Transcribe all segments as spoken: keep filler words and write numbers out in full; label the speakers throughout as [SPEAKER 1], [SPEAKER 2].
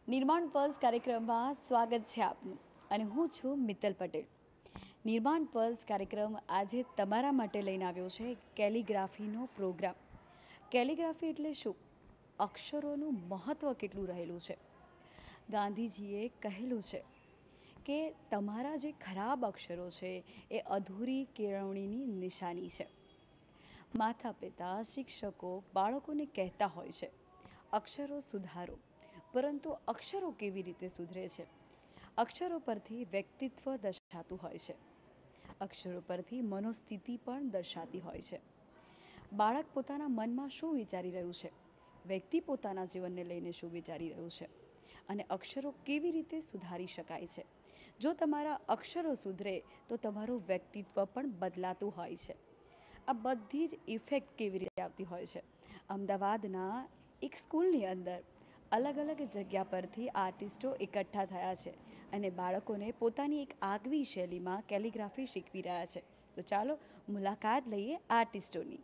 [SPEAKER 1] નિર્માણ પલ્સ કાર્યક્રમમાં સ્વાગત છે આપનું અને હું છું મિત્તલ પટેલ. નિર્માણ પલ્સ કાર્યક્રમ આજે તમારા માટે લઈને આવ્યો છે કેલિગ્રાફીનો પ્રોગ્રામ. કેલિગ્રાફી એટલે શું? અક્ષરોનું મહત્ત્વ કેટલું રહેલું છે. ગાંધીજીએ કહેલું છે કે તમારા જે ખરાબ અક્ષરો છે એ અધૂરી કેળવણીની નિશાની છે. માતા પિતા શિક્ષકો બાળકોને કહેતા હોય છે અક્ષરો સુધારો, પરંતુ અક્ષરો કેવી રીતે સુધરે છે? અક્ષરો પરથી વ્યક્તિત્વ દર્શાતું હોય છે. અક્ષરો પરથી મનોસ્થિતિ પણ દર્શાતી હોય છે. બાળક પોતાના મનમાં શું વિચારી રહ્યું છે, વ્યક્તિ પોતાના જીવનને લઈને શું વિચારી રહ્યું છે, અને અક્ષરો કેવી રીતે સુધારી શકાય છે. જો તમારા અક્ષરો સુધરે તો તમારું વ્યક્તિત્વ પણ બદલાતું હોય છે. આ બધી જ ઇફેક્ટ કેવી રીતે આવતી હોય છે? અમદાવાદના એક સ્કૂલની અંદર અલગ અલગ જગ્યા પરથી આર્ટિસ્ટો એકઠા થયા છે અને બાળકોને પોતાની એક આગવી શૈલીમાં કેલિગ્રાફી શીખવી રહ્યા છે. તો ચાલો મુલાકાત લઈએ આર્ટિસ્ટોની.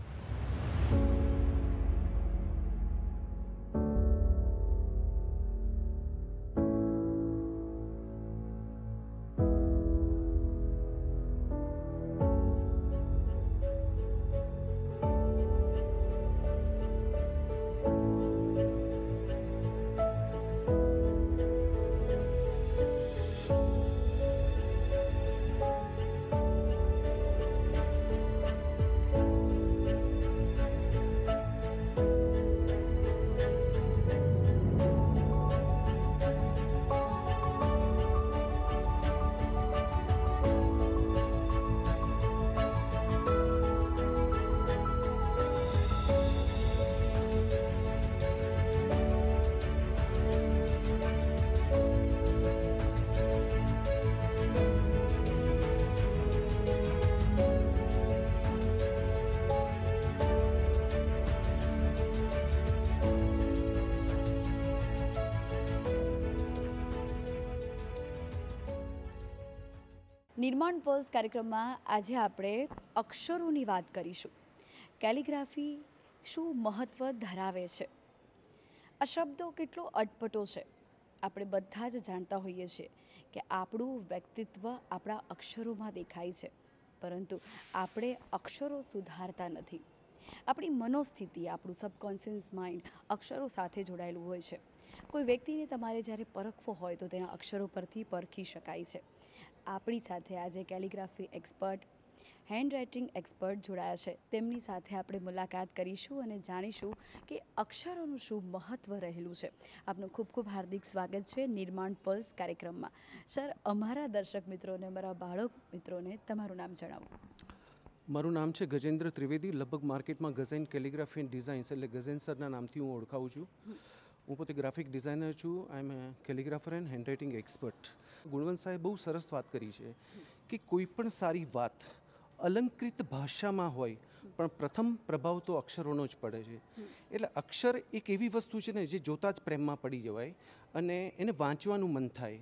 [SPEAKER 1] નિર્માણ પલ્સ કાર્યક્રમમાં આજે આપણે અક્ષરોની વાત કરીશું. કેલિગ્રાફી શું મહત્ત્વ ધરાવે છે? આ શબ્દો કેટલો અટપટો છે. આપણે બધા જ જાણતા હોઈએ છીએ કે આપણું વ્યક્તિત્વ આપણા અક્ષરોમાં દેખાય છે, પરંતુ આપણે અક્ષરો સુધારતા નથી. આપણી મનોસ્થિતિ, આપણું સબકોન્શિયસ માઇન્ડ અક્ષરો સાથે જોડાયેલું હોય છે. કોઈ વ્યક્તિને તમારે જ્યારે પરખવો હોય તો તેના અક્ષરો પરથી પરખી શકાય છે. આપણી સાથે આજે calligraphy expert, handwriting expert જોડાયા છે. તેમની સાથે આપણે મુલાકાત કરીશું અને જાણીશું કે અક્ષરોનું શું મહત્ત્વ રહેલું છે. આપનું ખૂબ ખૂબ હાર્દિક સ્વાગત છે નિર્માણ પલ્સ કાર્યક્રમમાં. સર, અમારા દર્શક મિત્રોને, અમારા બાળક મિત્રોને તમારું નામ જણાવો.
[SPEAKER 2] મારું નામ છે ગજેન્દ્ર ત્રિવેદી. લગભગ માર્કેટમાં ગઝેન કેલિગ્રાફી એન્ડ ડિઝાઇન્સ એટલે ગઝેન સરના નામથી હું ઓળખાવું છું. હું પોતે ગ્રાફિક ડિઝાઇનર છું. I am a calligrapher and handwriting expert. Gunvant સાહેબ બહુ સરસ વાત કરી છે કે કોઈ પણ સારી વાત અલંકૃત ભાષામાં હોય પણ પ્રથમ પ્રભાવ તો અક્ષરોનો જ પડે છે. એટલે અક્ષર એક એવી વસ્તુ છે ને જે જોતાં જ પ્રેમમાં પડી જવાય અને એને વાંચવાનું મન થાય.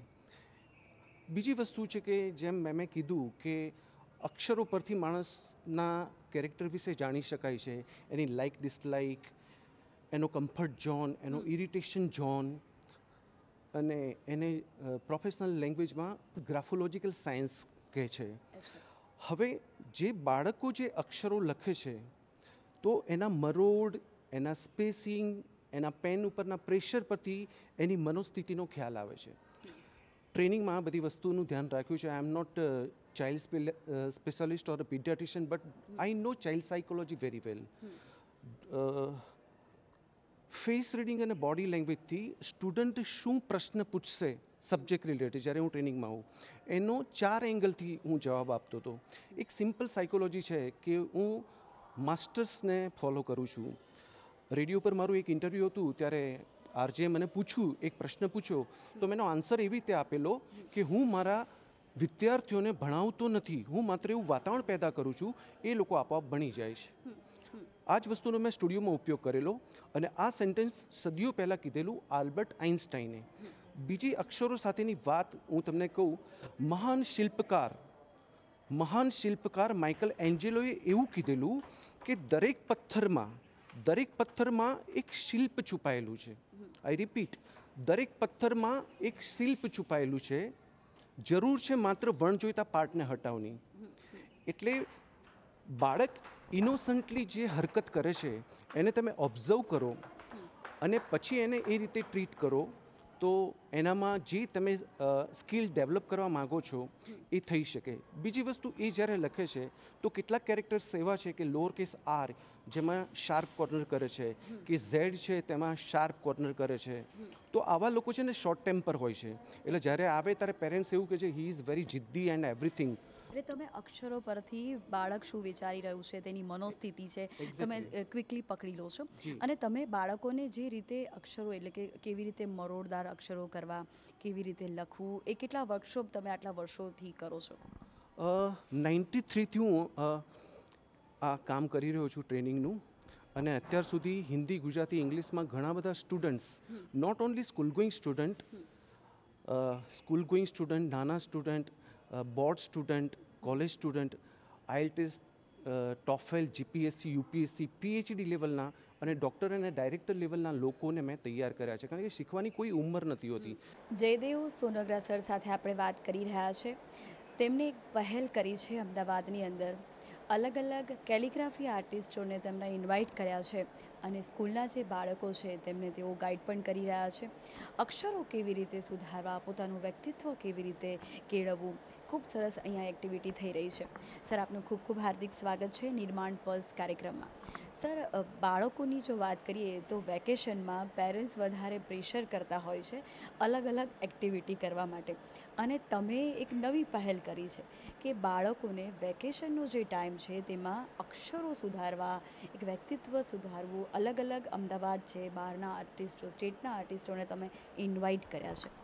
[SPEAKER 2] બીજી વસ્તુ છે કે જેમ મેં કીધું કે અક્ષરો પરથી માણસના કેરેક્ટર વિશે જાણી શકાય છે. એની લાઇક ડિસલાઇક, એનો કમ્ફર્ટ ઝોન, એનો ઇરિટેશન ઝોન, અને એને પ્રોફેશનલ લેંગ્વેજમાં ગ્રાફોલોજીકલ સાયન્સ કહે છે. હવે જે બાળકો જે અક્ષરો લખે છે તો એના મરોડ, એના સ્પેસિંગ, એના પેન ઉપરના પ્રેશર પરથી એની મનોસ્થિતિનો ખ્યાલ આવે છે. ટ્રેનિંગમાં આ બધી વસ્તુનું ધ્યાન રાખ્યું છે. I am not child specialist or a paediatrician, but I know child psychology very well. Face reading અને બોડી લેંગ્વેજથી સ્ટુડન્ટ શું પ્રશ્ન પૂછશે સબ્જેક્ટ રિલેટેડ, જ્યારે હું ટ્રેનિંગમાં આવું એનો ચાર એંગલથી હું જવાબ આપતો હતો. એક સિમ્પલ સાયકોલોજી છે કે હું માસ્ટર્સને ફોલો કરું છું. રેડિયો પર મારું એક ઇન્ટરવ્યૂ હતું ત્યારે આરજે મને પૂછ્યું, એક પ્રશ્ન પૂછ્યો તો મેં એનો આન્સર એવી રીતે આપેલો કે હું મારા વિદ્યાર્થીઓને ભણાવતો નથી, હું માત્ર એવું વાતાવરણ પેદા કરું છું એ લોકો આપોઆપ ભણી જાય છે. આ જ વસ્તુનો મેં સ્ટુડિયોમાં ઉપયોગ કરેલો અને આ સેન્ટેન્સ સદીઓ પહેલાં કીધેલું આલ્બર્ટ આઇન્સ્ટાઈને. બીજી અક્ષરો સાથેની વાત હું તમને કહું, મહાન શિલ્પકાર મહાન શિલ્પકાર માઇકલ એન્જેલોએ એવું કીધેલું કે દરેક પથ્થરમાં દરેક પથ્થરમાં એક શિલ્પ છુપાયેલું છે. આઈ રિપીટ, દરેક પથ્થરમાં એક શિલ્પ છુપાયેલું છે. જરૂર છે માત્ર વણજોઈતા પાર્ટને હટાવની. એટલે બાળક ઇનોસન્ટલી જે હરકત કરે છે એને તમે ઓબ્ઝર્વ કરો અને પછી એને એ રીતે ટ્રીટ કરો તો એનામાં જે તમે સ્કિલ ડેવલપ કરવા માગો છો એ થઈ શકે. બીજી વસ્તુ એ જ્યારે લખે છે તો કેટલાક કેરેક્ટર્સ એવા છે કે લોઅર કેસ આર જેમાં શાર્પ કોર્નર કરે છે, કે ઝેડ છે તેમાં શાર્પ કોર્નર કરે છે. તો આવા લોકો છે ને શોર્ટ ટેમ્પર હોય છે. એટલે જ્યારે આવે ત્યારે પેરેન્ટ્સ એવું કહે છે હી ઇઝ વેરી જિદ્દી એન્ડ એવરીથિંગ.
[SPEAKER 1] એટલે તમે અક્ષરો પરથી બાળક શું વિચારી રહ્યું છે તેની મનોસ્થિતિ છે તમે ક્વિકલી પકડી લો છો. અને તમે બાળકોને જે રીતે અક્ષરો એટલે કે કેવી રીતે મરોડદાર અક્ષરો કરવા, કેવી રીતે લખવું, એ કેટલા વર્કશોપ તમે આટલા વર્ષોથી કરો છો?
[SPEAKER 2] નાઇન્ટી થ્રીથી હું આ કામ કરી રહ્યો છું ટ્રેનિંગનું. અને અત્યાર સુધી હિન્દી, ગુજરાતી, ઇંગ્લિશમાં ઘણા બધા students, not only school going student, school going student, નાના student, board student, college student, IELTS, TOEFL, GPSC, UPSC, PhD લેવલના અને ડૉક્ટર અને ડાયરેક્ટર લેવલના લોકોને મેં તૈયાર કર્યા છે. કારણ કે શીખવાની કોઈ ઉંમર નથી હોતી.
[SPEAKER 1] જયદેવ સોનગરા સર સાથે આપણે વાત કરી રહ્યા છે. તેમણે એક પહેલ કરી છે અમદાવાદની અંદર. અલગ અલગ કેલિગ્રાફી આર્ટિસ્ટોને તેમને ઇન્વાઇટ કર્યા છે અને સ્કૂલના જે બાળકો છે તેમને તેઓ ગાઈડ પણ કરી રહ્યા છે. અક્ષરો કેવી રીતે સુધારવા, પોતાનું વ્યક્તિત્વ કેવી રીતે કેળવવું, ખૂબ સરસ અહીંયા એક્ટિવિટી થઈ રહી છે. સર, આપનું ખૂબ ખૂબ હાર્દિક સ્વાગત છે નિર્માણ પલ્સ કાર્યક્રમમાં. સર, બાળકોની જો વાત કરીએ તો વેકેશનમાં પેરેન્ટ્સ વધારે પ્રેશર કરતા હોય છે અલગ અલગ એક્ટિવિટી કરવા માટે, અને તમે એક નવી પહેલ કરી છે કે બાળકોને વેકેશનનો જે ટાઈમ છે તેમાં અક્ષરો સુધારવા, એક વ્યક્તિત્વ સુધારવું, અલગ અલગ અમદાવાદ છે, બહારના આર્ટિસ્ટો, સ્ટેટના આર્ટિસ્ટોને તમે ઇન્વાઇટ કર્યા છે.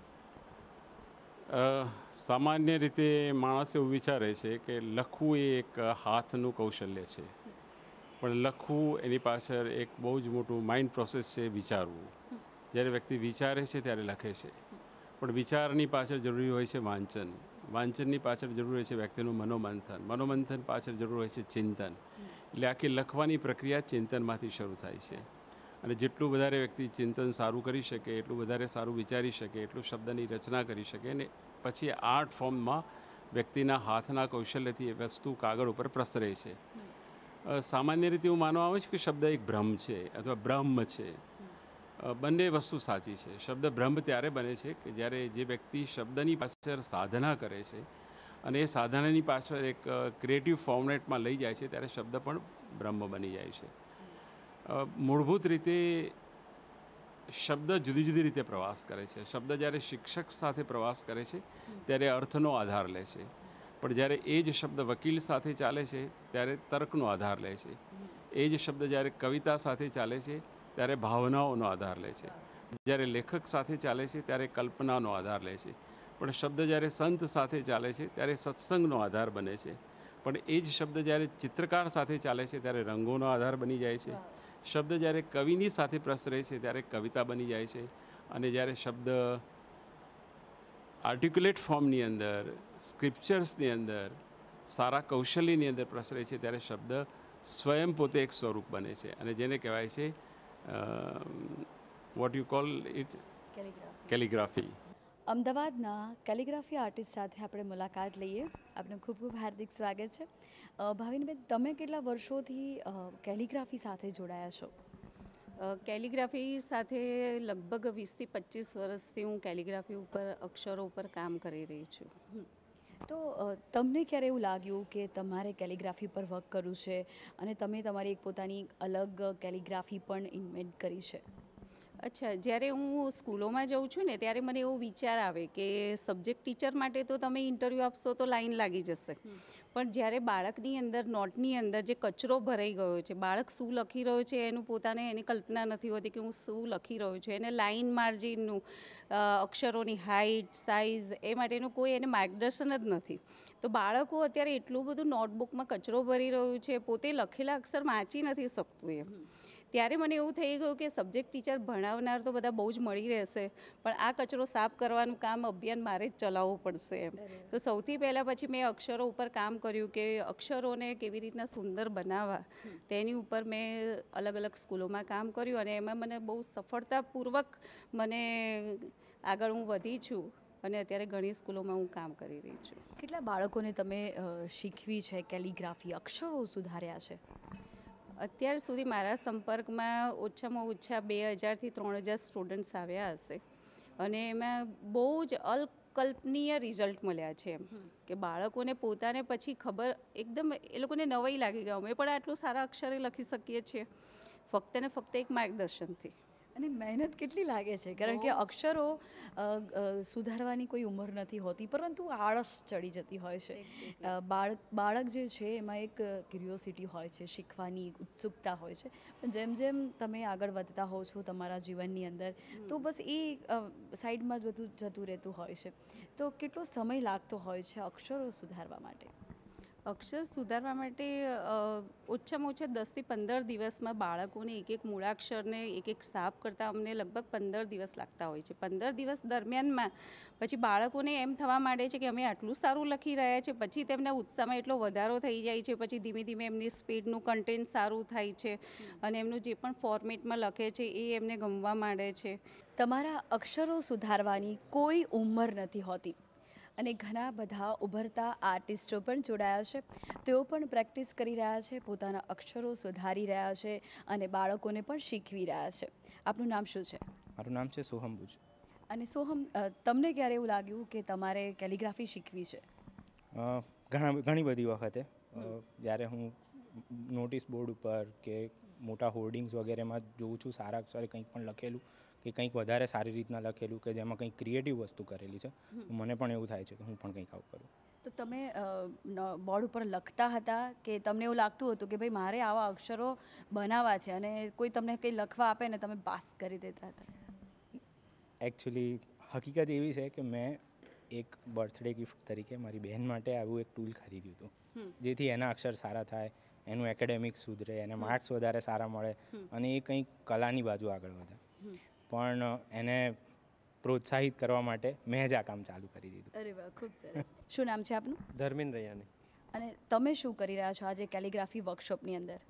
[SPEAKER 3] સામાન્ય રીતે માણસ એવું વિચારે છે કે લખવું એ એક હાથનું કૌશલ્ય છે, પણ લખવું એની પાછળ એક બહુ જ મોટું માઇન્ડ પ્રોસેસ છે, વિચારવું. જ્યારે વ્યક્તિ વિચારે છે ત્યારે લખે છે, પણ વિચારની પાછળ જરૂરી હોય છે વાંચન, વાંચનની પાછળ જરૂર હોય છે વ્યક્તિનું મનોમંથન, મનોમંથન પાછળ જરૂર હોય છે ચિંતન. એટલે આખી લખવાની પ્રક્રિયા ચિંતનમાંથી શરૂ થાય છે. અને જેટલું વધારે વ્યક્તિ ચિંતન સારું કરી શકે, એટલું વધારે સારું વિચારી શકે, એટલું શબ્દની રચના કરી શકે, અને પછી આર્ટ ફોર્મમાં વ્યક્તિના હાથના કૌશલ્યથી એ વસ્તુ કાગળ ઉપર પ્રસરે છે. સામાન્ય રીતે એવું માનવામાં આવે છે કે શબ્દ એક ભ્રમ છે અથવા બ્રહ્મ છે. બંને વસ્તુ સાચી છે. શબ્દ બ્રહ્મ ત્યારે બને છે કે જ્યારે જે વ્યક્તિ શબ્દની પાછળ સાધના કરે છે અને એ સાધનાની પાછળ એક ક્રિએટિવ ફોર્મેટમાં લઈ જાય છે, ત્યારે શબ્દ પણ બ્રહ્મ બની જાય છે. મૂળભૂત રીતે શબ્દ જુદી જુદી રીતે પ્રવાસ કરે છે. શબ્દ જ્યારે શિક્ષક સાથે પ્રવાસ કરે છે ત્યારે અર્થનો આધાર લે છે, પણ જ્યારે એ જ શબ્દ વકીલ સાથે ચાલે છે ત્યારે તર્કનો આધાર લે છે. એ જ શબ્દ જ્યારે કવિતા સાથે ચાલે છે ત્યારે ભાવનાઓનો આધાર લે છે. જ્યારે લેખક સાથે ચાલે છે ત્યારે કલ્પનાનો આધાર લે છે. પણ શબ્દ જ્યારે સંત સાથે ચાલે છે ત્યારે સત્સંગનો આધાર બને છે. પણ એ જ શબ્દ જ્યારે ચિત્રકાર સાથે ચાલે છે ત્યારે રંગોનો આધાર બની જાય છે. શબ્દ જ્યારે કવિની સાથે પ્રસરે છે ત્યારે કવિતા બની જાય છે. અને જ્યારે શબ્દ આર્ટિક્યુલેટ ફોર્મની અંદર, સ્ક્રિપ્ચર્સની અંદર, સારા કૌશલ્યની અંદર પ્રસરે છે ત્યારે શબ્દ સ્વયં પોતે એક સ્વરૂપ બને છે. અને જેને કહેવાય છે what you call it calligraphy.
[SPEAKER 1] અમદાવાદના કેલિગ્રાફી આર્ટિસ્ટ સાથે આપણે મુલાકાત લઈએ. આપનું ખૂબ ખૂબ હાર્દિક સ્વાગત છે. ભાવિનબેન, તમે કેટલા વર્ષોથી કેલિગ્રાફી સાથે જોડાયા છો?
[SPEAKER 4] કેલિગ્રાફી સાથે લગભગ વીસથી પચીસ વર્ષથી હું કેલિગ્રાફી ઉપર, અક્ષરો ઉપર કામ કરી રહી છું.
[SPEAKER 1] તો તમને ક્યારે એવું લાગ્યું કે તમારે કેલિગ્રાફી પર વર્ક કરવું છે અને તમે તમારી એક પોતાની અલગ કેલિગ્રાફી પણ ઇન્વેન્ટ કરી છે?
[SPEAKER 4] અચ્છા, જ્યારે હું સ્કૂલોમાં જાઉં છું ને ત્યારે મને એવો વિચાર આવે કે સબ્જેક્ટ ટીચર માટે તો તમે ઇન્ટરવ્યૂ આપશો તો લાઈન લાગી જશે, પણ જ્યારે બાળકની અંદર, નોટની અંદર જે કચરો ભરાઈ ગયો છે, બાળક શું લખી રહ્યો છે એનું પોતાને એની કલ્પના નથી હોતી કે હું શું લખી રહ્યો છું, એને લાઇન માર્જિનનું, અક્ષરોની હાઇટ, સાઇઝ, એ માટેનું કોઈ એને માર્ગદર્શન જ નથી. તો બાળકો અત્યારે એટલું બધું નોટબુકમાં કચરો ભરી રહ્યું છે, પોતે લખેલા અક્ષર વાંચી નથી શકતું એમ. ત્યારે મને એવું થઈ ગયું કે સબ્જેક્ટ ટીચર ભણાવનાર તો બધા બહુ જ મળી રહેશે, પણ આ કચરો સાફ કરવાનું કામ અભિયાન મારે જ ચલાવવું પડશે એમ. તો સૌથી પહેલાં પછી મેં અક્ષરો ઉપર કામ કર્યું કે અક્ષરોને કેવી રીતના સુંદર બનાવવા, તેની ઉપર મેં અલગ અલગ સ્કૂલોમાં કામ કર્યું અને એમાં મને બહુ સફળતાપૂર્વક મને આગળ હું વધી છું અને અત્યારે ઘણી સ્કૂલોમાં હું કામ કરી રહી છું.
[SPEAKER 1] કેટલા બાળકોને તમે અ, શીખવી છે કેલિગ્રાફી, અક્ષરો સુધાર્યા છે?
[SPEAKER 4] અત્યાર સુધી મારા સંપર્કમાં ઓછામાં ઓછા બે હજારથી ત્રણ હજાર સ્ટુડન્ટ્સ આવ્યા હશે અને એમાં બહુ જ અકલ્પનીય રિઝલ્ટ મળ્યા છે એમ કે બાળકોને પોતાને પછી ખબર એકદમ એ લોકોને નવાઈ લાગી ગઈ, અમે પણ આટલું સારા અક્ષરે લખી શકીએ છીએ ફક્ત ને ફક્ત એક માર્ગદર્શનથી.
[SPEAKER 1] અને મહેનત કેટલી લાગે છે, કારણ કે અક્ષરો અ, અ, સુધારવાની કોઈ ઉંમર નથી હોતી, પરંતુ આળસ ચડી જતી હોય છે. અ, બાળક બાળક જે છે એમાં એક ક્યુરિયોસિટી હોય છે, શીખવાની એક ઉત્સુકતા હોય છે, પણ જેમ જેમ તમે આગળ વધતા હો છો તમારા જીવનની અંદર તો બસ એ અ, સાઈડમાં જ બધું જતું રહેતું હોય છે. તો કેટલો સમય લાગતો હોય છે અક્ષરો સુધારવા માટે?
[SPEAKER 4] અક્ષર સુધારવા માટે અ, ઓછામાં ઓછા દસથી પંદર દિવસમાં બાળકોને એક એક મૂળાક્ષરને એક એક સાફ કરતાં અમને લગભગ પંદર દિવસ લાગતા હોય છે. પંદર દિવસ દરમિયાનમાં પછી બાળકોને એમ થવા માંડે છે કે અમે આટલું સારું લખી રહ્યા છે, પછી તેમના ઉત્સાહમાં એટલો વધારો થઈ જાય છે, પછી ધીમે ધીમે એમની સ્પીડનું કન્ટેન્ટ સારું થાય છે અને એમનું જે પણ ફોર્મેટમાં લખે છે એ એમને ગમવા માંડે છે.
[SPEAKER 1] તમારા અક્ષરો સુધારવાની કોઈ ઉંમર નથી હોતી અને ઘણા બધા ઉભરતા આર્ટિસ્ટો પણ જોડાયા છે. તેઓ પણ પ્રેક્ટિસ કરી રહ્યા છે, પોતાના અક્ષરો સુધારી રહ્યા છે અને બાળકોને પણ શીખવી રહ્યા છે. આપનું નામ શું છે?
[SPEAKER 5] મારું નામ છે સોહમ બુજ.
[SPEAKER 1] અને સોહમ, અ, તમને ક્યારે એવું લાગ્યું કે તમારે કેલિગ્રાફી શીખવી છે?
[SPEAKER 5] અ, ઘણા ઘણી બધી વખતે અ, જ્યારે હું નોટિસ બોર્ડ ઉપર કે મોટા હોર્ડિંગ્સ વગેરેમાં જોઉં છું સારા અક્ષરે કંઈક પણ લખેલું કે કંઈક વધારે સારી રીતના લખેલું કે જેમાં કંઈક ક્રિએટિવ વસ્તુ કરેલી છે, મને પણ એવું થાય છે કે હું પણ કંઈક આવું કરું.
[SPEAKER 1] તો તમે બોર્ડ ઉપર લખતા હતા કે તમને એવું લાગતું હતું કે ભાઈ મારે આવા અક્ષરો બનાવવા છે અને કોઈ તમને કંઈ લખવા આપે ને તમે પાસ કરી દેતા હતા?
[SPEAKER 5] એકચ્યુઅલી હકીકત એવી છે કે મેં એક બર્થડે ગિફ્ટ તરીકે મારી બહેન માટે આવું એક ટૂલ ખરીદ્યું હતું જેથી એના અક્ષર સારા થાય, એનું એકેડેમિક્સ સુધરે, એને માર્ક્સ વધારે સારા મળે અને એ કંઈક કલાની બાજુ આગળ વધે. પણ એને પ્રોત્સાહિત કરવા માટે મેં જ આ કામ ચાલુ કરી દીધું.
[SPEAKER 1] અરે વાહ, ખૂબ સરસ. શું નામ છે આપનું?
[SPEAKER 6] ધર્મેન્દ્ર રૈયાની.
[SPEAKER 1] અને તમે શું કરી રહ્યા છો આજે કેલિગ્રાફી વર્કશોપની અંદર?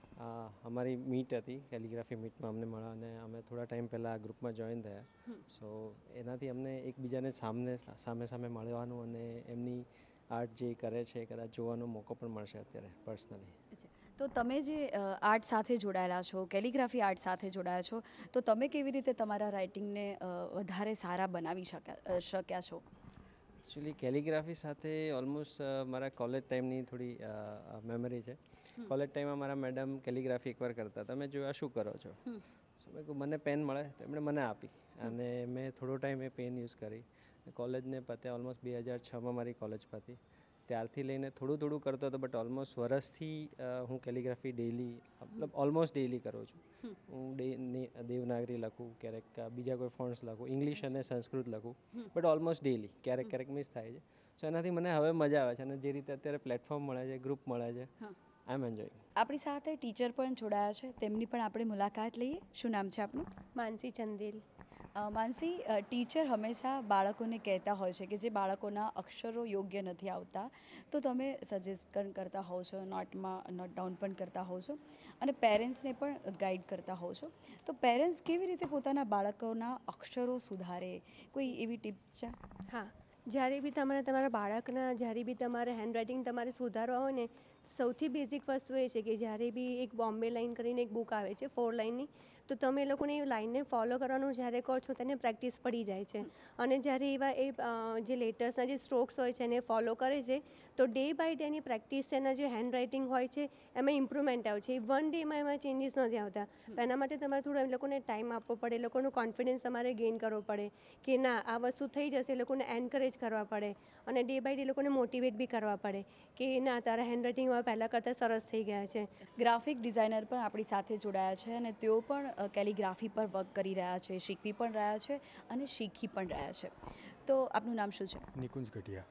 [SPEAKER 6] આ અમારી મીટ હતી, કેલિગ્રાફી મીટમાં અમને મળ્યા અને અમે થોડા ટાઈમ પહેલાં આ ગ્રુપમાં જોઈન થયા. સો એનાથી અમને એકબીજાને સામને સામે સામે મળવાનું અને એમની આર્ટ જે કરે છે કદાચ જોવાનો મોકો પણ મળશે અત્યારે પર્સનલી.
[SPEAKER 1] તો તમે જે આર્ટ સાથે જોડાયેલા છો, કેલિગ્રાફી આર્ટ સાથે જોડાયા છો, તો તમે કેવી રીતે તમારા રાઇટિંગને વધારે સારા બનાવી શક્યા શક્યા છો?
[SPEAKER 6] એકચ્યુઅલી કેલિગ્રાફી સાથે ઓલમોસ્ટ મારા કોલેજ ટાઈમની થોડી મેમરી છે. કોલેજ ટાઈમમાં મારા મેડમ કેલિગ્રાફી એકવાર કરતા હતા, મેં જોયા શું કરો છો, સો મેં કહ્યું મને પેન મળે તો એમણે મને આપી અને મેં થોડો ટાઈમ એ પેન યુઝ કરી. કોલેજને પતે ઓલમોસ્ટ બે હજાર છમાં મારી કોલેજ પતી, ત્યારથી લઈને થોડું થોડું કરતો હતો, બટ ઓલમોસ્ટ વરસથી હું કેલિગ્રાફી ડેઇલી મતલબ ઓલમોસ્ટ ડેઇલી કરું છું. હું દેવનાગરી લખું, ક્યારેક બીજા કોઈ ફોન્ટ્સ લખું, ઇંગ્લિશ અને સંસ્કૃત લખું, બટ ઓલમોસ્ટ ડેઇલી. ક્યારેક ક્યારેક મિસ થાય છે. સો એનાથી મને હવે મજા આવે છે અને જે રીતે અત્યારે પ્લેટફોર્મ મળે છે, ગ્રુપ મળે છે, આઈ એમ એન્જોયિંગ.
[SPEAKER 1] આપણી સાથે ટીચર પણ જોડાયા છે, તેમની પણ આપણે મુલાકાત લઈએ. શું નામ છે આપનું?
[SPEAKER 7] માનસી ચંદેલ.
[SPEAKER 1] માનસી, ટીચર હંમેશા બાળકોને કહેતા હોય છે કે જે બાળકોના અક્ષરો યોગ્ય નથી આવતા તો તમે સજેસ્ટ પણ કરતા હોવ છો, નોટમાં નોટ ડાઉન પણ કરતા હોવ છો અને પેરેન્ટ્સને પણ ગાઈડ કરતા હોવ છો. તો પેરેન્ટ્સ કેવી રીતે પોતાના બાળકોના અક્ષરો સુધારે, કોઈ એવી ટિપ્સ છે?
[SPEAKER 7] હા, જ્યારે બી તમારે તમારા બાળકના જ્યારે બી તમારે હેન્ડરાઇટિંગ તમારે સુધારવા હોય ને, સૌથી બેઝિક વસ્તુ એ છે કે જ્યારે બી એક બોમ્બે લાઇન કરીને એક બુક આવે છે ફોર લાઇનની, તો તમે એ લોકોને એ લાઇનને ફોલો કરવાનું જ્યારે કહો છો તેને પ્રેક્ટિસ પડી જાય છે. અને જ્યારે એવા એ જે લેટર્સના જે સ્ટ્રોક્સ હોય છે એને ફોલો કરે છે તો ડે બાય ડેની પ્રેક્ટિસ એના જે હેન્ડ રાઇટિંગ હોય છે એમાં ઇમ્પ્રુવમેન્ટ આવે છે. વન ડેમાં એમાં ચેન્જીસ નથી આવતા. એના માટે તમારે થોડો એ લોકોને ટાઈમ આપવો પડે, એ લોકોનો કોન્ફિડન્સ તમારે ગેઇન કરવો પડે કે ના આ વસ્તુ થઈ જશે, એ લોકોને એન્કરેજ કરવા પડે અને ડે બાય ડે એ લોકોને મોટિવેટ બી કરવા પડે કે ના તારા હેન્ડ રાઇટિંગમાં પહેલાં કરતાં સરસ થઈ ગયા છે.
[SPEAKER 1] ગ્રાફિક ડિઝાઇનર પણ આપણી સાથે જોડાયા છે અને તેઓ પણ કેલિગ્રાફી પર વર્ક કરી રહ્યા છે, શીખવી પણ રહ્યા છે અને શીખી પણ રહ્યા છે. તો આપનું નામ શું છે?
[SPEAKER 8] નિકુંજ ગઢિયા.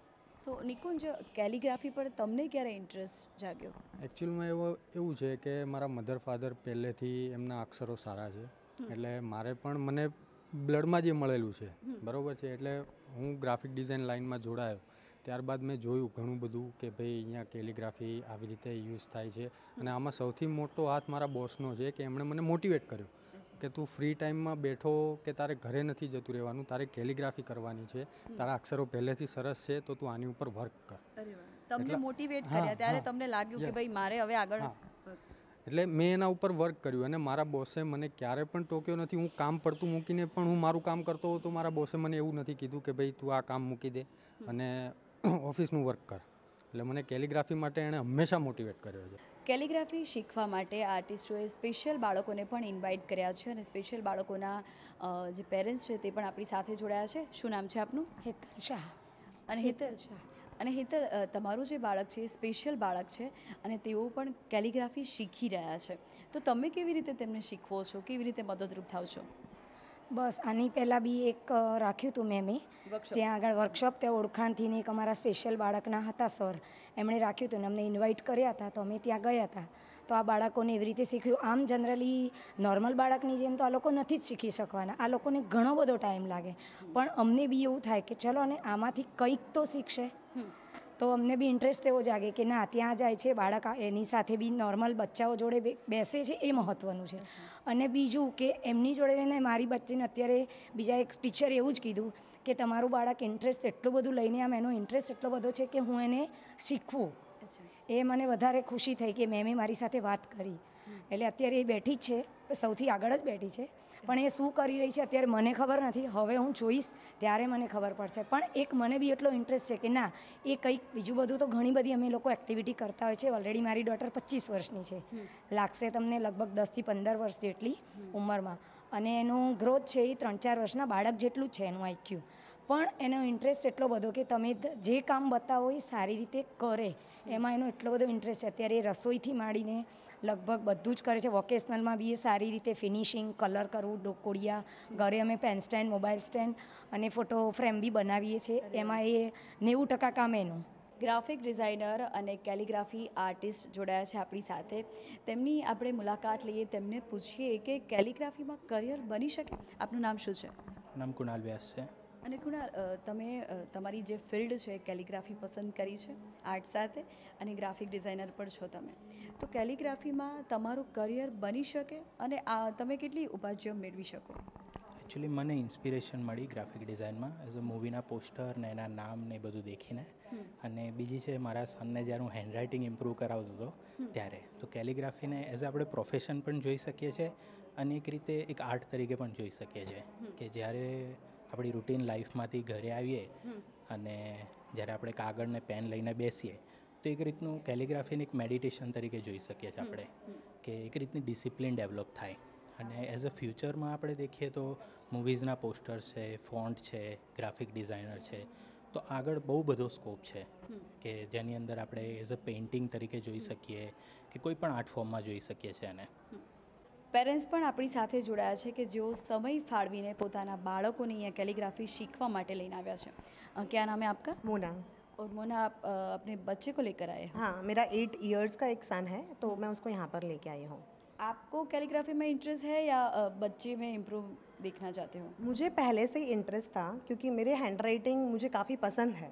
[SPEAKER 1] તો નિકુંજ, કેલિગ્રાફી પર તમને ક્યારે ઇન્ટરેસ્ટ જાગ્યો?
[SPEAKER 8] એકચ્યુઅલમાં એવો એવું છે કે મારા મધર ફાધર પહેલેથી એમના અક્ષરો સારા છે, એટલે મારે પણ મને બ્લડમાં જે મળેલું છે, બરાબર છે. એટલે હું ગ્રાફિક ડિઝાઇન લાઇનમાં જોડાયો ત્યારબાદ મેં જોયું ઘણું બધું કે ભાઈ અહીંયા કેલિગ્રાફી આવી રીતે યુઝ થાય છે. અને આમાં સૌથી મોટો હાથ મારા બોસનો છે કે એમણે મને મોટિવેટ કર્યો કે તું ફ્રી ટાઈમમાં બેઠો કે તારે ઘરે નથી જતું રહેવાનું, તારે કેલિગ્રાફી કરવાની છે, તારા અક્ષરો પહેલેથી સરસ છે તો તું આની ઉપર વર્ક કર.
[SPEAKER 1] તમને મોટિવેટ કર્યા ત્યારે તમને લાગ્યું કે ભાઈ મારે હવે આગળ.
[SPEAKER 8] એટલે મેં એના ઉપર વર્ક કર્યું અને મારા બોસે મને ક્યારે પણ ટોક્યો નથી. હું કામ પડતું મૂકીને પણ હું મારું કામ કરતો હોઉં તો મારા બોસે મને એવું નથી કીધું કે ભાઈ તું આ કામ મૂકી દે અને ઓફિસનું વર્ક કર. એટલે મને કેલિગ્રાફી માટે એણે હંમેશા મોટિવેટ કર્યો છે.
[SPEAKER 1] કેલિગ્રાફી શીખવા માટે આર્ટિસ્ટોએ સ્પેશિયલ બાળકોને પણ ઇન્વાઇટ કર્યા છે અને સ્પેશિયલ બાળકોના અ, જે પેરેન્ટ્સ છે તે પણ આપણી સાથે જોડાયા છે. શું નામ છે આપનું?
[SPEAKER 9] હેતલ શાહ.
[SPEAKER 1] અને હેતલ અને હેતલ, અ, તમારું જે બાળક છે એ સ્પેશિયલ બાળક છે અને તેઓ પણ કેલિગ્રાફી શીખી રહ્યા છે, તો તમે કેવી રીતે તેમને શીખવો છો, કેવી રીતે મદદરૂપ થાવ છો?
[SPEAKER 9] બસ આની પહેલાં બી એક અ, રાખ્યું હતું મેં મેં ત્યાં આગળ વર્કશોપ, ત્યાં ઓળખાણથી ને એક અમારા સ્પેશિયલ બાળકના હતા સર, એમણે રાખ્યું હતું ને અમને ઇન્વાઇટ કર્યા હતા તો અમે ત્યાં ગયા હતા. તો આ બાળકોને એવી રીતે શીખ્યું. આમ જનરલી નોર્મલ બાળકની જેમ તો આ લોકો નથી જ શીખી શકવાના, આ લોકોને ઘણો બધો ટાઈમ લાગે, પણ અમને બી એવું થાય કે ચલો ને આમાંથી કંઈક તો શીખશે. તો અમને બી ઇન્ટરેસ્ટ એવો જાગે કે ના, ત્યાં જાય છે બાળક, એની સાથે બી નોર્મલ બચ્ચાઓ જોડે બે- બેસે છે એ મહત્ત્વનું છે. અને બીજું કે એમની જોડે ને મારી બચ્ચીને અત્યારે બીજા એક ટીચરે એવું જ કીધું કે તમારું બાળક ઇન્ટરેસ્ટ એટલું બધું લઈને આમ, એનો ઇન્ટરેસ્ટ એટલો બધો છે કે હું એને શીખવું. એ મને વધારે ખુશી થઈ કે મેં મારી સાથે વાત કરી. એટલે અત્યારે એ બેઠી જ છે, સૌથી આગળ જ બેઠી છે, પણ એ શું કરી રહી છે અત્યારે મને ખબર નથી. હવે હું જોઈશ ત્યારે મને ખબર પડશે. પણ એક મને બી એટલો ઇન્ટરેસ્ટ છે કે ના, એ કંઈક બીજું બધું તો ઘણી બધી અમે લોકો એક્ટિવિટી કરતા હોય છે. ઓલરેડી મારી ડોટર પચીસ વર્ષની છે, લાગશે તમને લગભગ દસથી પંદર વર્ષ જેટલી ઉંમરમાં, અને એનું ગ્રોથ છે એ ત્રણ ચાર વર્ષના બાળક જેટલું જ છે એનું આઈક્યુ. પણ એનો ઇન્ટરેસ્ટ એટલો બધો કે તમે જે કામ બતાવો એ સારી રીતે કરે, એમાં એનો એટલો બધો ઇન્ટરેસ્ટ છે. અત્યારે એ રસોઈથી માંડીને લગભગ બધું જ કરે છે. વોકેશનલમાં બી એ સારી રીતે ફિનિશિંગ, કલર કરવું, ડોકોડિયા, ઘરે અમે પેન સ્ટેન્ડ, મોબાઈલ સ્ટેન્ડ અને ફોટો ફ્રેમ બી બનાવીએ છીએ. એમાં એ નેવું ટકા કામ એનું.
[SPEAKER 1] ગ્રાફિક ડિઝાઇનર અને કેલિગ્રાફી આર્ટિસ્ટ જોડાયા છે આપણી સાથે. તેમની આપણે મુલાકાત લઈએ, તેમને પૂછીએ કે કેલિગ્રાફીમાં કરિયર બની શકે. આપનું નામ શું છે?
[SPEAKER 10] નામ કુણાલ વ્યાસ છે.
[SPEAKER 1] અને કુણાલ, અ, તમે અ, તમારી જે ફિલ્ડ છે કેલિગ્રાફી પસંદ કરી છે આર્ટ સાથે, અને ગ્રાફિક ડિઝાઇનર પણ છો તમે, તો કેલિગ્રાફીમાં તમારું કરિયર બની શકે અને આ તમે કેટલી ઉપાધિઓ મેળવી શકો?
[SPEAKER 10] એકચ્યુઅલી મને ઇન્સ્પિરેશન મળી ગ્રાફિક ડિઝાઇનમાં એઝ અ મૂવીના પોસ્ટર ને એના નામ ને એ બધું દેખીને. અને બીજી છે મારા સનને જ્યારે હું હેન્ડરાઇટિંગ ઇમ્પ્રૂવ કરાવતો હતો ત્યારે, તો કેલિગ્રાફીને એઝ આપણે પ્રોફેશન પણ જોઈ શકીએ છીએ અને એક રીતે એક આર્ટ તરીકે પણ જોઈ શકીએ છીએ કે જ્યારે આપણી રૂટીન લાઈફમાંથી ઘરે આવીએ અને જ્યારે આપણે કાગળ ને પેન લઈને બેસીએ તો એક રીતનું કેલિગ્રાફીને એક મેડિટેશન તરીકે જોઈ શકીએ છીએ આપણે, કે એક રીતની ડિસિપ્લિન ડેવલપ થાય. અને એઝ અ ફ્યુચરમાં આપણે દેખીએ તો મૂવીઝના પોસ્ટર્સ છે, ફોન્ટ છે, ગ્રાફિક ડિઝાઇનર છે, તો આગળ બહુ બધો સ્કોપ છે કે જેની અંદર આપણે એઝ અ પેઇન્ટિંગ તરીકે જોઈ શકીએ કે કોઈ પણ આર્ટ ફોર્મમાં જોઈ શકીએ છીએ એને.
[SPEAKER 1] પેરેન્ટ્સ પણ આપણી સાથે જોડાયા છે કે જેઓ સમય ફાળવીને પોતાના બાળકોને અહીંયા કેલિગ્રાફી શીખવા માટે લઈને આવ્યા છે. અ, क्या नाम है आपका?
[SPEAKER 11] मोना।
[SPEAKER 1] और मोना, आप अ, अपने बच्चे को लेकर आए हो?
[SPEAKER 11] हाँ, मेरा एट इयर्स का एक सन है, तो मैं उसको यहाँ पर लेके आई हूँ.
[SPEAKER 1] आपको कैलीग्राफी में इंटरेस्ट है या अ, बच्चे में इम्प्रूव देखना चाहते हो?
[SPEAKER 11] मुझे पहले से ही इंटरेस्ट था क्योंकि मेरे हैंड राइटिंग मुझे काफ़ी पसंद है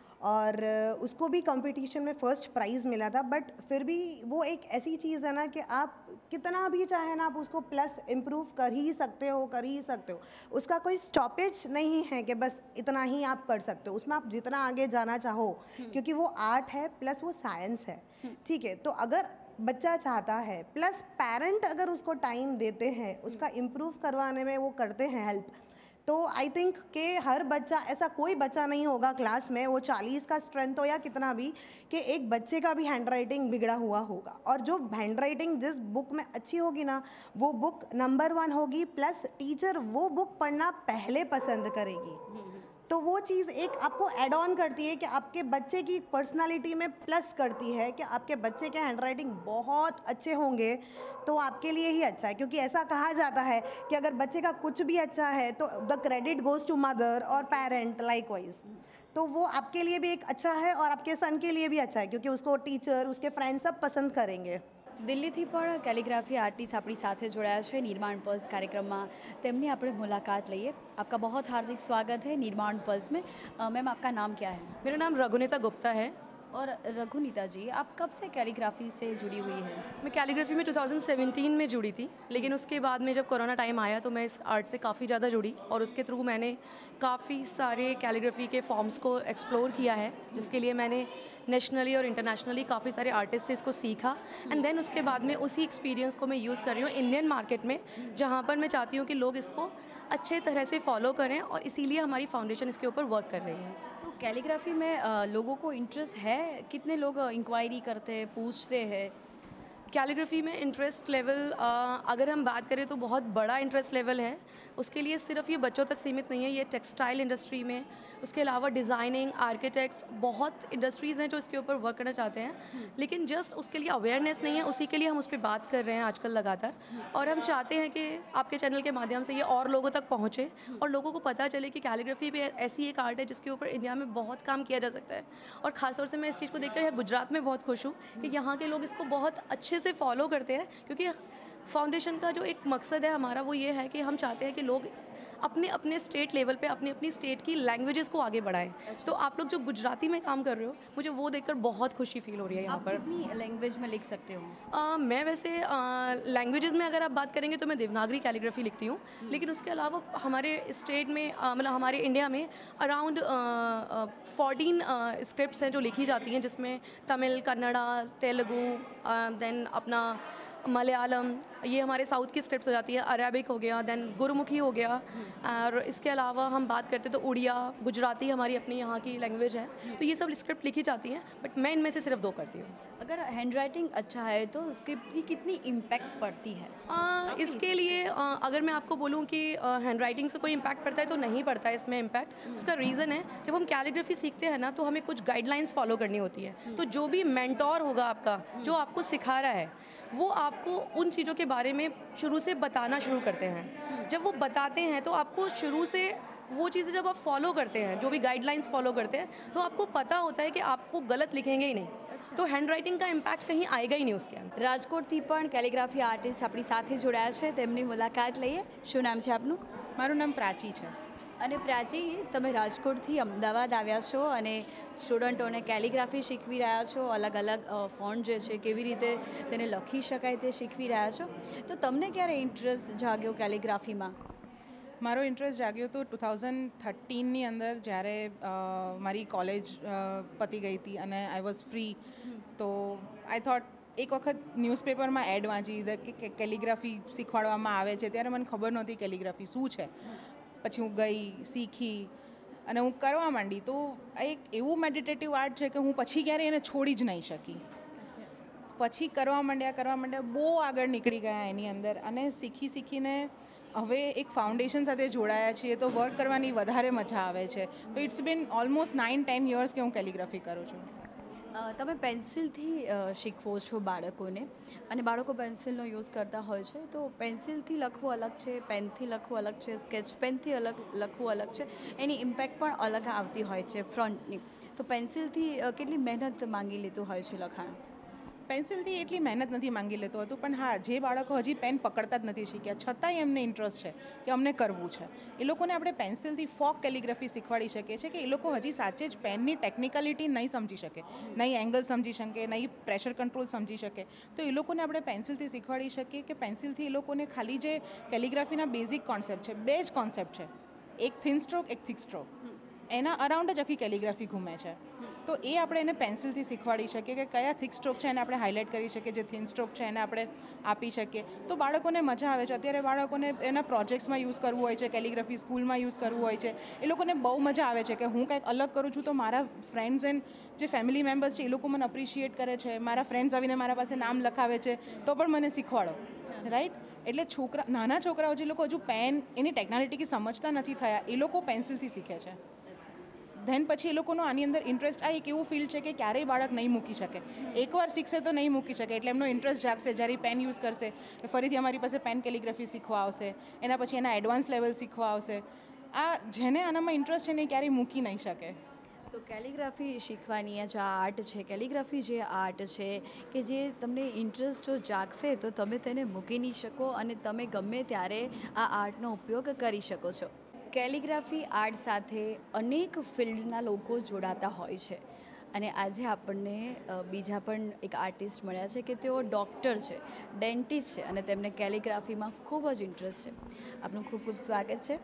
[SPEAKER 11] और अ, उसको भी कंपटीशन में फर्स्ट प्राइज़ मिला था. बट फिर भी वो एक ऐसी चीज़ है ना कि आप कितना भी चाहे ना, आप उसको प्लस इम्प्रूव कर ही सकते हो, कर ही सकते हो. उसका कोई स्टॉपेज नहीं है कि बस इतना ही आप कर सकते हो. उसमें आप जितना आगे जाना चाहो, क्योंकि वो आर्ट है प्लस वो साइंस है. ठीक है, तो अगर बच्चा चाहता है प्लस पेरेंट अगर उसको टाइम देते हैं, उसका इम्प्रूव करवाने में वो करते हैं हेल्प, तो आई थिंक कि हर बच्चा, ऐसा कोई बच्चा नहीं होगा क्लास में, वो चालीस का स्ट्रेंथ हो या कितना भी, कि एक बच्चे का भी हैंड राइटिंग बिगड़ा हुआ होगा. और जो हैंड राइटिंग जिस बुक में अच्छी होगी ना, वो बुक नंबर वन होगी, प्लस टीचर वो बुक पढ़ना पहले पसंद करेगी. तो वो चीज़ एक आपको एड ऑन करती है कि आपके बच्चे की पर्सनालिटी में प्लस करती है कि आपके बच्चे के हैंड राइटिंग बहुत अच्छे होंगे तो आपके लिए ही अच्छा है. क्योंकि ऐसा कहा जाता है कि अगर बच्चे का कुछ भी अच्छा है तो the credit goes to mother और पेरेंट लाइक वाइज. तो वो आपके लिए भी एक अच्छा है और आपके सन के लिए भी अच्छा है, क्योंकि उसको टीचर, उसके फ्रेंड्स सब पसंद करेंगे।
[SPEAKER 1] દિલ્હીથી પણ કેલિગ્રાફી આર્ટિસ્ટ આપણી સાથે જોડાયા છે નિર્માણ પલ્સ કાર્યક્રમમાં, તેમની આપણે મુલાકાત લઈએ। आपका बहुत हार्दिक स्वागत है निर्माण पल्स में। अ, मैम आपका नाम क्या है?
[SPEAKER 12] मेरा नाम रघुनीता गुप्ता है।
[SPEAKER 1] और रघुनीता जी, आप कब से कैलीग्राफी से जुड़ी हुई है?
[SPEAKER 12] मैं कैलीग्राफी में दो हज़ार सत्रह में जुड़ी थी, लेकिन उसके बाद में जब कोरोना टाइम आया तो मैं इस आर्ट से काफ़ी ज़्यादा जुड़ी और उसके थ्रू मैंने काफ़ी सारे कैलीग्राफी के फॉर्म्स को एक्सप्लोर किया है, जिसके लिए मैंने नेशनली और इंटरनेशनली काफ़ी सारे आर्टिस्ट से इसको सीखा। एंड देन उसके बाद में उसी एक्सपीरियंस को मैं यूज़ कर रही हूँ इंडियन मार्केट में, जहाँ पर मैं चाहती हूँ कि लोग इसको अच्छे तरह से फॉलो करें, और इसीलिए हमारी फाउंडेशन इसके ऊपर वर्क कर रही है।
[SPEAKER 1] तो कैलीग्राफी में अ, लोगों को इंटरेस्ट है? कितने लोग इंक्वायरी करते हैं, पूछते हैं?
[SPEAKER 12] कैलीग्राफी में इंटरेस्ट लेवल अगर हम बात करें तो बहुत बड़ा इंटरेस्ट लेवल है। उसके लिए सिर्फ ये बच्चों तक सीमित नहीं है, ये टेक्सटाइल इंडस्ट्री में, उसके अलावा डिज़ाइनिंग, आर्किटेक्ट्स, बहुत इंडस्ट्रीज़ हैं जो इसके ऊपर वर्क करना चाहते हैं, लेकिन जस्ट उसके लिए अवेयरनेस नहीं है। उसी के लिए हम उस पर बात कर रहे हैं आजकल लगातार, और हम चाहते हैं कि आपके चैनल के माध्यम से ये और लोगों तक पहुँचे और लोगों को पता चले कि कैलीग्राफी भी ऐसी एक आर्ट है जिसके ऊपर इंडिया में बहुत काम किया जा सकता है। और ख़ासतौर से मैं इस चीज़ को देखकर यहाँ गुजरात में बहुत खुश हूँ कि यहाँ के लोग इसको बहुत अच्छे से फॉलो करते हैं, क्योंकि फाउंडेशन का जो एक मकसद है हमारा वो ये है कि हम चाहते हैं कि लोग अपने अपने स्टेट लेवल पे अपनी अपनी स्टेट की लैंग्वेजेस को आगे बढ़ाएं। तो आप लोग जो गुजराती में काम कर रहे हो, मुझे वो देखकर बहुत खुशी फील हो रही है यहाँ
[SPEAKER 1] आप
[SPEAKER 12] पर।
[SPEAKER 1] कितनी लैंग्वेज में लिख सकते हो?
[SPEAKER 12] आ, मैं वैसे लैंग्वेजेस में अगर आप बात करेंगे तो मैं देवनागरी कैलीग्राफी लिखती हूँ, लेकिन उसके अलावा हमारे स्टेट में आ, मतलब हमारे इंडिया में अराउंड फोर्टीन स्क्रिप्ट्स हैं जो लिखी जाती हैं, जिसमें तमिल, कन्नड़ा, तेलुगु, देन अपना मलयालम, ये हमारे साउथ की स्क्रिप्ट्स हो जाती है, अरेबिक हो गया, देन गुरुमुखी हो गया, और इसके अलावा हम बात करते तो उड़िया, गुजराती हमारी अपनी यहाँ की लैंग्वेज है। तो ये सब स्क्रिप्ट लिखी जाती हैं, बट मैं इनमें से सिर्फ दो करती हूँ।
[SPEAKER 1] अगर हैंड राइटिंग अच्छा है तो स्क्रिप्ट की कितनी इम्पैक्ट पड़ती है?
[SPEAKER 12] आ, इसके लिए आ, अगर मैं आपको बोलूँ कि हैंड राइटिंग से कोई इम्पैक्ट पड़ता है तो नहीं पड़ता है इसमें इम्पैक्ट। उसका रीज़न है, जब हम कैलीग्राफी सीखते हैं ना तो हमें कुछ गाइडलाइंस फॉलो करनी होती है। तो जो भी मेंटोर होगा आपका, जो आपको सिखा रहा है, वो आपको उन चीज़ों के बारे में शुरू से बताना शुरू करते हैं। जब वो बताते हैं तो आपको शुरू से वो चीज़ें जब आप फॉलो करते हैं, जो भी गाइडलाइंस फॉलो करते हैं, तो आपको पता होता है कि आप वो गलत लिखेंगे ही नहीं। तो हैंड राइटिंग का इम्पैक्ट कहीं आएगा ही नहीं उसके अंदर।
[SPEAKER 1] રાજકોટથી પણ કેલિગ્રાફી આર્ટિસ્ટ આપણી સાથે જોડાયા છે, તેમની મુલાકાત લઈએ। શું નામ છે આપનું?
[SPEAKER 13] મારું નામ પ્રાચી છે।
[SPEAKER 1] અને પ્રાચી, તમે રાજકોટથી અમદાવાદ આવ્યા છો અને સ્ટુડન્ટોને કેલિગ્રાફી શીખવી રહ્યા છો, અલગ અલગ ફોન્ટ જે છે કેવી રીતે તેને લખી શકાય તે શીખવી રહ્યા છો। તો તમને ક્યારે ઇન્ટરેસ્ટ જાગ્યો કેલિગ્રાફીમાં?
[SPEAKER 13] મારો ઇન્ટરેસ્ટ જાગ્યો તો ટુ થાઉઝન્ડ થર્ટીનની અંદર, જ્યારે અ, મારી કોલેજ પતી ગઈ હતી અને આઈ વોઝ ફ્રી, તો આઈ થોટ એક વખત ન્યૂઝપેપરમાં એડ વાંચી કે કેલિગ્રાફી શીખવાડવામાં આવે છે, ત્યારે મને ખબર નહોતી કેલિગ્રાફી શું છે। પછી હું ગઈ, શીખી અને હું કરવા માંડી। તો આ એક એવું મેડિટેટિવ આર્ટ છે કે હું પછી ક્યારેય એને છોડી જ નહીં શકી। પછી કરવા માંડ્યા કરવા માંડ્યા બહુ આગળ નીકળી ગયા એની અંદર, અને શીખી શીખીને હવે એક ફાઉન્ડેશન સાથે જોડાયા છીએ તો વર્ક કરવાની વધારે મજા આવે છે। તો it's been almost nine ten years કે હું કેલિગ્રાફી કરું છું।
[SPEAKER 1] અ, તમે પેન્સિલથી અ, શીખવો છો બાળકોને, અને બાળકો પેન્સિલનો યુઝ કરતા હોય છે, તો પેન્સિલથી લખવું અલગ છે, પેનથી લખવું અલગ છે, સ્કેચ પેનથી અલગ લખવું અલગ છે, એની ઇમ્પેક્ટ પણ અલગ આવતી હોય છે ફ્રન્ટની। તો પેન્સિલથી અ, કેટલી મહેનત માંગી લેતું હોય છે લખાણ?
[SPEAKER 13] પેન્સિલથી એટલી મહેનત નથી માંગી લેતો હતું, પણ હા, જે બાળકો હજી પેન પકડતા જ નથી શીખ્યા છતાંય એમને ઇન્ટરેસ્ટ છે કે અમને કરવું છે, એ લોકોને આપણે પેન્સિલથી ફોક કેલિગ્રાફી શીખવાડી શકીએ છીએ કે એ લોકો હજી સાચે જ પેનની ટેકનિકાલિટી નહીં સમજી શકે, નહીં એંગલ સમજી શકે, નહીં પ્રેશર કંટ્રોલ સમજી શકે। તો એ લોકોને આપણે પેન્સિલથી શીખવાડી શકીએ કે પેન્સિલથી એ લોકોને ખાલી જે કેલિગ્રાફીના બેઝિક કોન્સેપ્ટ છે, બે જ કોન્સેપ્ટ છે, એક થિન સ્ટ્રોક, એક થિક સ્ટ્રોક, એના અરાઉન્ડ જ આખી કેલિગ્રાફી ઘૂમે છે। તો એ આપણે એને પેન્સિલથી શીખવાડી શકીએ કે કયા થિક સ્ટ્રોક છે એને આપણે હાઇલાઇટ કરી શકીએ, જે થિન સ્ટ્રોક છે એને આપણે આપી શકીએ, તો બાળકોને મજા આવે છે। અત્યારે બાળકોને એના પ્રોજેક્ટ્સમાં યુઝ કરવું હોય છે, કેલિગ્રાફી સ્કૂલમાં યુઝ કરવું હોય છે, એ લોકોને બહુ મજા આવે છે કે હું કંઈક અલગ કરું છું તો મારા ફ્રેન્ડ્સ એન્ડ જે ફેમિલી મેમ્બર્સ છે એ લોકો મને અપ્રિશિએટ કરે છે, મારા ફ્રેન્ડ્સ આવીને મારા પાસે નામ લખાવે છે તો પણ મને શીખવાડો, રાઈટ। એટલે છોકરા, નાના છોકરાઓ જે લોકો હજુ પેન એની ટેકનોલોજી સમજતા નથી થયા, એ લોકો પેન્સિલથી શીખે છે। ધેન પછી એ લોકોનો આની અંદર ઇન્ટરેસ્ટ આ એક એવું ફિલ્ડ છે કે ક્યારેય બાળક નહીં મૂકી શકે, એકવાર શીખશે તો નહીં મૂકી શકે, એટલે એમનો ઇન્ટરેસ્ટ જાગશે જ્યારે પેન યુઝ કરશે, ફરીથી અમારી પાસે પેન કેલિગ્રાફી શીખવા આવશે, એના પછી એના એડવાન્સ લેવલ શીખવા આવશે। આ જેને આનામાં ઇન્ટરેસ્ટ છે ને એ ક્યારેય મૂકી નહીં શકે।
[SPEAKER 1] તો કેલિગ્રાફી શીખવાની આ જે આર્ટ છે, કેલિગ્રાફી જે આર્ટ છે કે જે તમને ઇન્ટરેસ્ટ જો જાગશે તો તમે તેને મૂકી નહીં શકો અને તમે ગમે ત્યારે આ આર્ટનો ઉપયોગ કરી શકો છો. કેલિગ્રાફી આર્ટ સાથે અનેક ફિલ્ડના લોકો જોડાતા હોય છે અને આજે આપણને બીજા પણ એક આર્ટિસ્ટ મળ્યા છે કે તેઓ ડૉક્ટર છે, ડેન્ટિસ્ટ છે અને તેમને કેલિગ્રાફીમાં ખૂબ જ ઇન્ટરેસ્ટ છે. આપનું ખૂબ ખૂબ સ્વાગત છે.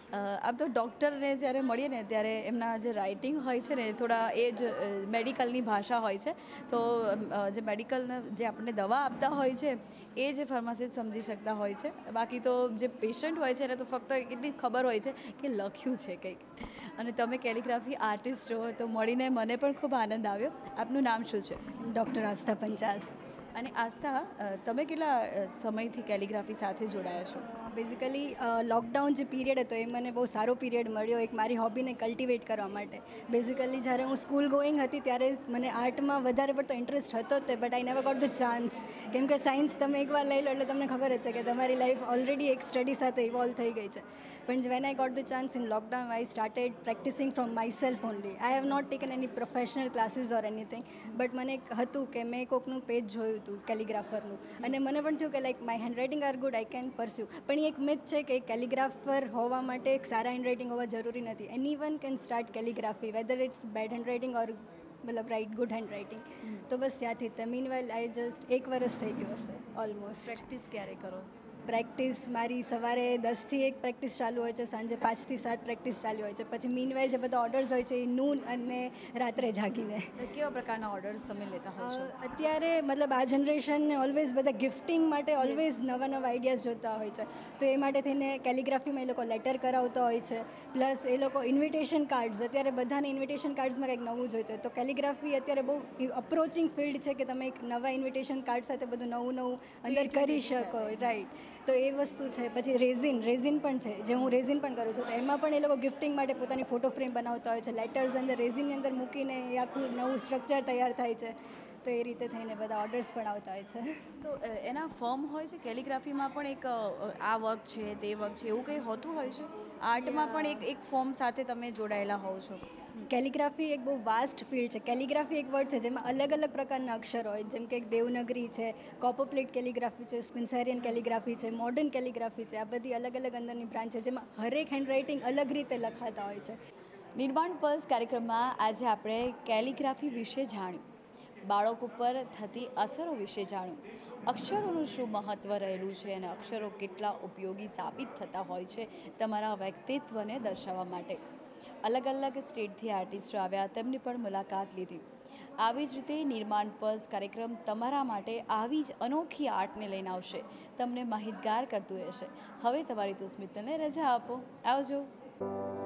[SPEAKER 1] આમ તો ડૉક્ટરને જ્યારે મળીએ ને ત્યારે એમના જે રાઇટિંગ હોય છે ને થોડા એ જ મેડિકલની ભાષા હોય છે, તો જે મેડિકલને જે આપણને દવા આપતા હોય છે એ જે ફાર્માસિસ્ટ સમજી શકતા હોય છે. બાકી તો જે પેશન્ટ હોય છે એને તો ફક્ત એટલી ખબર હોય છે કે લખ્યું છે કંઈક. અને તમે કેલિગ્રાફી આર્ટિસ્ટ છો તો મળીને મને પણ ખૂબ આનંદ આવ્યો. આપનું નામ શું છે?
[SPEAKER 14] ડૉક્ટર આસ્થા પંચાલ.
[SPEAKER 1] અને આસ્થા, તમે કેટલા સમયથી કેલિગ્રાફી સાથે જોડાયા છો?
[SPEAKER 14] બેઝિકલી લોકડાઉન જે પીરિયડ હતો એ મને બહુ સારો પીરિયડ મળ્યો એક મારી હોબીને કલ્ટિવેટ કરવા માટે. બેઝિકલી જ્યારે હું સ્કૂલ ગોઈંગ હતી ત્યારે મને આર્ટમાં વધારે પડતો ઇન્ટરેસ્ટ હતો જ તે, but I never got the chance. કેમ કે સાયન્સ તમે એકવાર લઈ લો એટલે તમને ખબર જ છે કે તમારી લાઈફ ઓલરેડી એક સ્ટડી સાથે ઇવોલ્વ થઈ ગઈ છે. પણ when I got the chance in lockdown I started practising from myself only. I have not taken any professional classes or anything, but મને એક હતું કે મેં કોકનું પેજ જોયું હતું કેલિગ્રાફરનું અને મને પણ થયું કે like my handwriting are good, I can pursue. પણ એક મિથ છે કે કેલિગ્રાફર હોવા માટે એક સારા હેન્ડરાઇટિંગ હોવા જરૂરી નથી. Anyone can start calligraphy whether it's bad handwriting or મતલબ રાઇટ ગુડ હેન્ડરાઇટિંગ. તો બસ ત્યાંથી તે મીન વાઇલ આઈ જસ્ટ એક વર્ષ થઈ ગયું હશે ઓલમોસ્ટ.
[SPEAKER 1] પ્રેક્ટિસ ક્યારે કરો?
[SPEAKER 14] પ્રેક્ટિસ મારી સવારે દસથી એક પ્રેક્ટિસ ચાલુ હોય છે, સાંજે પાંચથી સાત પ્રેક્ટિસ ચાલુ હોય છે. પછી મીન વાઇલ જે બધા ઓર્ડર્સ હોય છે એ નૂન અને રાત્રે જાગીને.
[SPEAKER 1] કેવા પ્રકારના ઓર્ડર્સ તમે લેતા હો છો?
[SPEAKER 14] અત્યારે મતલબ આ જનરેશનને ઓલવેઝ બધા ગિફ્ટિંગ માટે ઓલવેઝ નવા નવા આઈડિયાઝ જોતા હોય છે. તો એ માટે થઈને કેલિગ્રાફીમાં એ લોકો લેટર કરાવતા હોય છે, પ્લસ એ લોકો ઇન્વિટેશન કાર્ડ્સ, અત્યારે બધાને ઇન્વિટેશન કાર્ડ્સમાં કંઈક નવું જોઈતું હોય તો કેલિગ્રાફી અત્યારે બહુ અપ્રોચિંગ ફિલ્ડ છે કે તમે એક નવા ઇન્વિટેશન કાર્ડ સાથે બધું નવું નવું અંદર કરી શકો. રાઈટ, તો એ વસ્તુ છે. પછી રેઝિન રેઝિન પણ છે, જે હું રેઝિન પણ કરું છું. તો એમાં પણ એ લોકો ગિફ્ટિંગ માટે પોતાની ફોટો ફ્રેમ બનાવતા હોય છે, લેટર્સ અંદર રેઝિનની અંદર મૂકીને એ આખું નવું સ્ટ્રક્ચર તૈયાર થાય છે. તો એ રીતે થઈને બધા ઓર્ડર્સ પણ આવતા હોય છે.
[SPEAKER 1] તો એના ફોર્મ હોય છે કેલિગ્રાફીમાં પણ, એક આ વર્ક છે તે વર્ક છે એવું કંઈ હોતું હોય છે? આર્ટમાં પણ એક એક ફોર્મ સાથે તમે જોડાયેલા હોવ છો?
[SPEAKER 14] કેલિગ્રાફી એક બહુ વાસ્ટ ફિલ્ડ છે. કેલિગ્રાફી એક વર્ડ છે જેમાં અલગ અલગ પ્રકારના અક્ષરો હોય, જેમ કે દેવનગરી છે, કોપર પ્લેટ કેલિગ્રાફી છે, સ્પિન્સેરિયન કેલિગ્રાફી છે, મોડર્ન કેલિગ્રાફી છે. આ બધી અલગ અલગ અંદરની બ્રાન્ચ છે જેમાં હરેક હેન્ડરાઇટિંગ અલગ રીતે લખાતા હોય છે.
[SPEAKER 1] નિર્માણ પલ્સ કાર્યક્રમમાં આજે આપણે કેલિગ્રાફી વિશે જાણ્યું, બાળકો પર થતી અસરો વિશે જાણ્યું, અક્ષરોનું શું મહત્ત્વ રહેલું છે અને અક્ષરો કેટલા ઉપયોગી સાબિત થતા હોય છે તમારા વ્યક્તિત્વને દર્શાવવા માટે. અલગ અલગ સ્ટેટથી આર્ટિસ્ટો આવ્યા, તેમની પણ મુલાકાત લીધી. આવી જ રીતે નિર્માણ પલ્સ કાર્યક્રમ તમારા માટે આવી જ અનોખી આર્ટને લઈને આવશે, તમને માહિતગાર કરતું રહેશે. હવે તમારી તો સ્મિતને રજા આપો. આવજો.